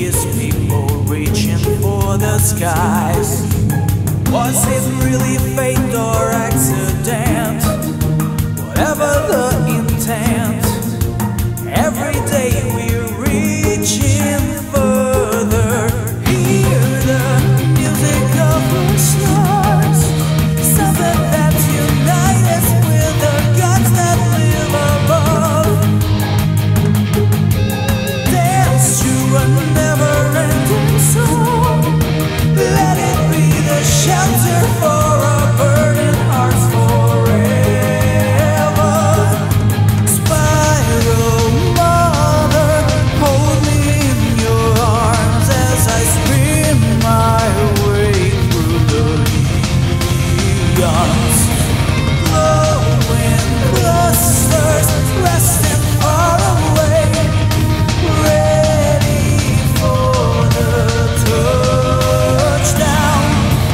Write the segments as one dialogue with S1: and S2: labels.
S1: is people reaching for the skies. Was it really fate or accident? Whatever the intent, every day we're reaching further. Hear the music of the stars, something that unites us with the gods that live above. Dance to a never-ending song. Let it be the shelter for our burning hearts forever. Spiral mother, hold me in your arms as I spin my way through the eons. Glowing clusters, resting far away, ready for the touchdown.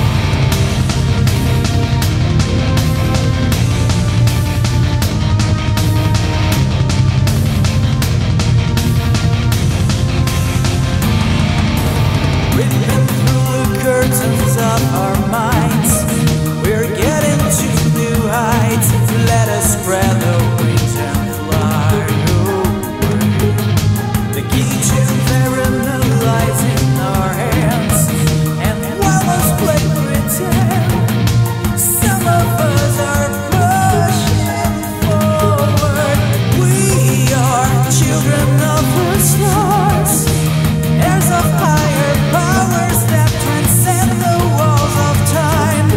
S1: Ripping through the curtains of our minds, we're getting to new heights. Let us spread the wings and fly away. The key to lies in our hands, and while us play pretend, some of us are pushing forward. We are children of the stars, heirs of higher powers that transcend the walls of time.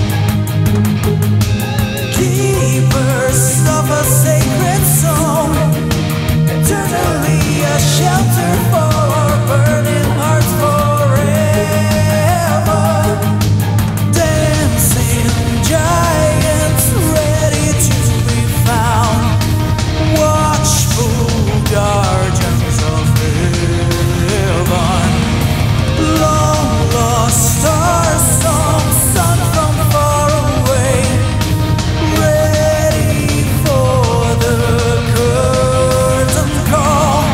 S1: Keepers of a sacred song, eternally a shelter for our burning hearts forever. Dancing giants ready to be found, watchful guardians of heaven. Long lost star song sung from far away, ready for the curtain call.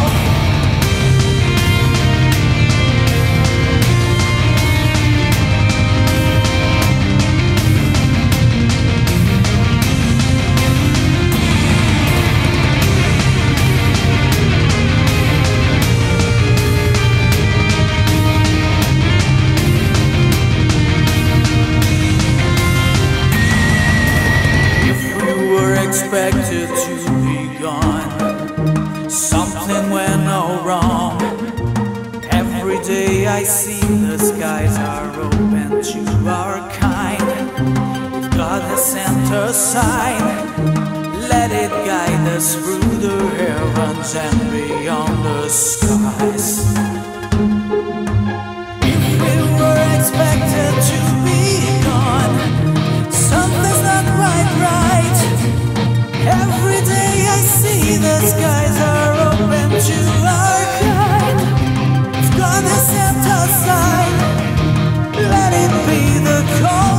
S1: If we were expected to be gone, something went all wrong. Every day I see the skies are open to our kind. If God has sent a sign, let it guide us through the heavens and beyond the skies. If we were expected to be gone, something's not quite right. Every day I see the skies are open to our kind. If God has sent a sign, let it be the call